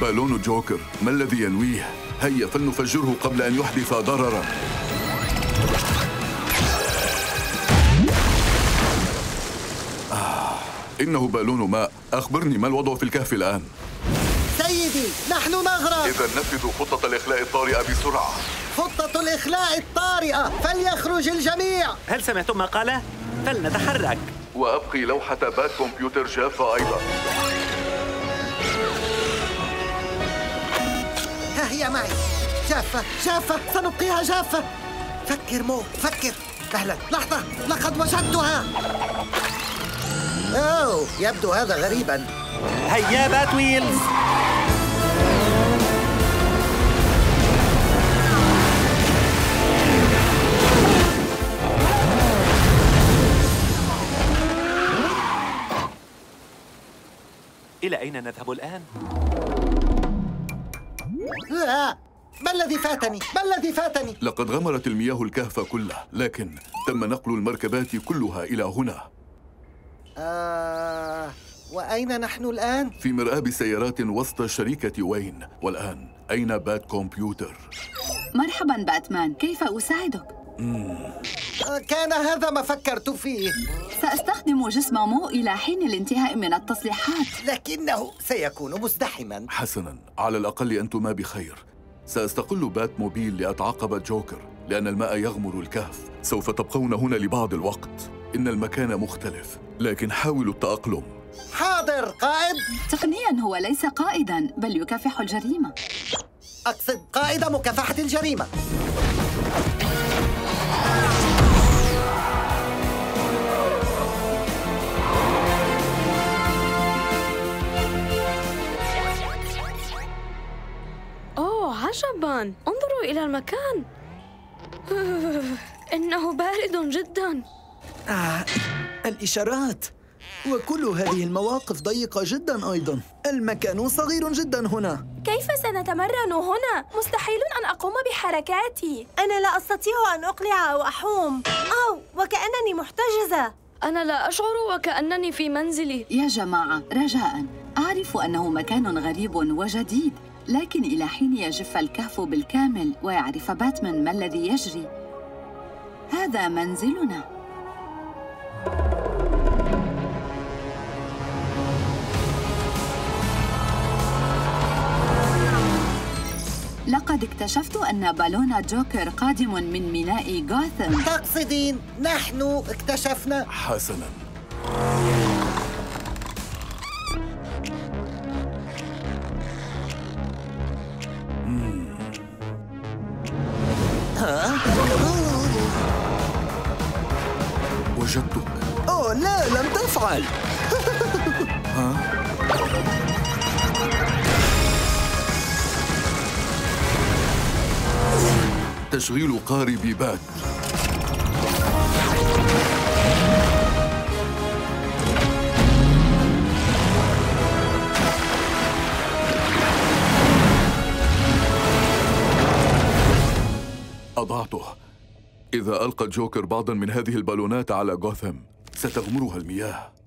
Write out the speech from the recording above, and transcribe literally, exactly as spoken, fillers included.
بالون جوكر، ما الذي ينويه؟ هيا فلنفجره قبل أن يحدث ضرراً. آه، إنه بالون ماء. أخبرني ما الوضع في الكهف الآن؟ سيدي، نحن نغرق. إذا نفذوا خطة الإخلاء الطارئة بسرعة. خطة الإخلاء الطارئة، فليخرج الجميع. هل سمعتم ما قاله؟ فلنتحرك. وأبقي لوحة بات كمبيوتر جافة أيضا. ها هي معي. جافة جافة، سنبقيها جافة. فكر مو، فكر. مهلا، لحظة، لقد وجدتها. أوه، يبدو هذا غريبا. هيا بات ويلز. إلى أين نذهب الآن؟ لا، ما الذي فاتني؟ ما الذي فاتني؟ لقد غمرت المياه الكهف كله، لكن تم نقل المركبات كلها إلى هنا. آه، وأين نحن الآن؟ في مرآب سيارات وسط شركة وين. والآن أين بات كمبيوتر؟ مرحباً باتمان، كيف أساعدك؟ آه، كان هذا ما فكرت فيه. سأستخدم جسم مو إلى حين الانتهاء من التصليحات، لكنه سيكون مزدحماً. حسناً، على الأقل أنتما بخير. سأستقل بات موبيل لأتعقب جوكر، لأن الماء يغمر الكهف. سوف تبقون هنا لبعض الوقت. إن المكان مختلف، لكن حاولوا التأقلم. حاضر قائد. تقنياً هو ليس قائداً، بل يكافح الجريمة. أقصد قائد مكافحة الجريمة. أوه عجباً، انظروا إلى المكان. إنه بارد جداً. آه، الإشارات وكل هذه المواقف ضيقة جدا أيضا. المكان صغير جدا هنا. كيف سنتمرن هنا؟ مستحيل أن أقوم بحركاتي. أنا لا أستطيع أن أقلع أو أحوم. أو وكأنني محتجزة. أنا لا أشعر وكأنني في منزلي. يا جماعة، رجاءً، أعرف أنه مكان غريب وجديد، لكن إلى حين يجف الكهف بالكامل ويعرف باتمان ما الذي يجري، هذا منزلنا. لقد اكتشفت أن بالون جوكر قادم من ميناء غوثم. تقصدين نحن اكتشفنا؟ حسناً. وجدتك. أوه لا، لم تفعل. ها؟ تشغيل قارب بات. أضعته. إذا ألقى جوكر بعضاً من هذه البالونات على غوثم ستغمرها المياه.